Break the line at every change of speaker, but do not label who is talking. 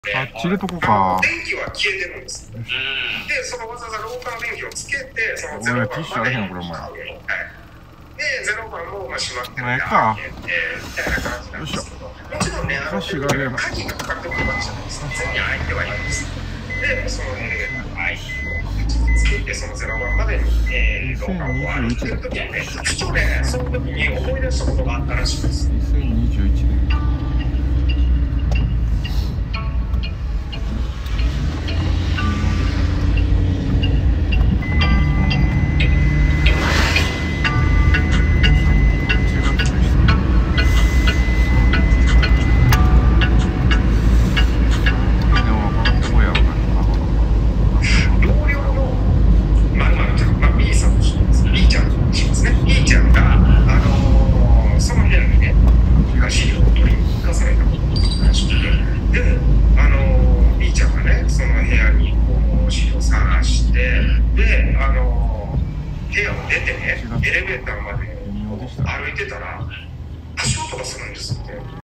あっち入れとこうか。
電気は消えてるんです。で、そのわざわざ廊下の電気をつけて、その0番までに買うよ。で、0番も閉まってるんで、みたいな感じなんですけど、もちろんね、鍵がかかってるわけじゃないです。全然開いてはいるんです。で、そのエレベーターのつけて、その0番までに廊下を歩いてるときにね、ふとね、その時に思い出したことがあったらしいです。
2021年。
部屋を出てね、エレベーターまで歩いてたら足音がするんですって。